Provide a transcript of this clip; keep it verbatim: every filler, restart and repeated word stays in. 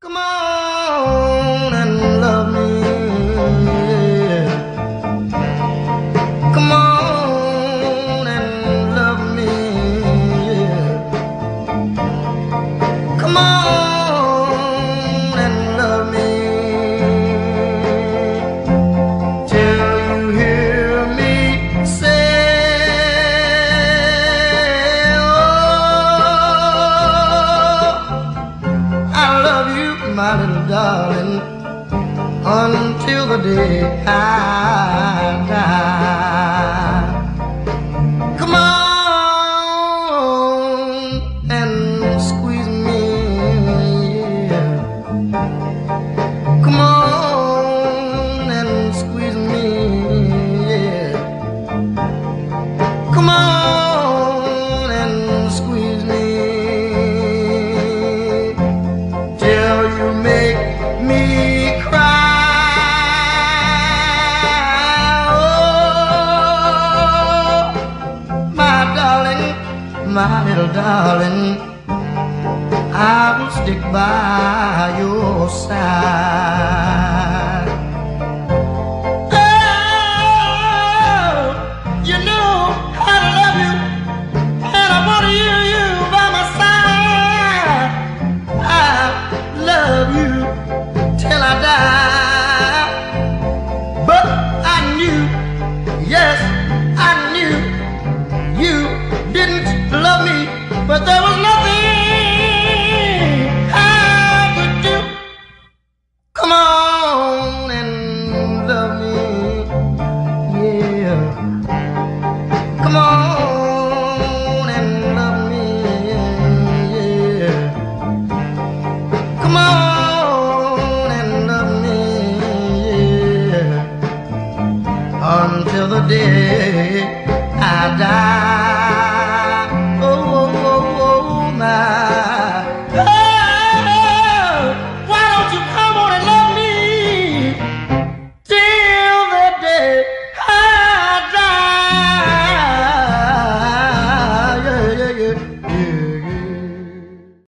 Come on and love me. Come on and love me. Come on and love me till you hear me say, oh, I love you, my little darling, until the day I die. Come on and squeeze me, yeah. Come on and squeeze me, yeah. Come on and squeeze me till you make me cry. My little darling, I will stick by your side. Oh, you know how to love you, and I want you, you by my side. I love you till I die. But I knew, yes, I knew you didn't love me, but there was nothing I could do. Come on and love me, yeah. Come on and love me, yeah. Come on and love me, yeah. Until the day I die.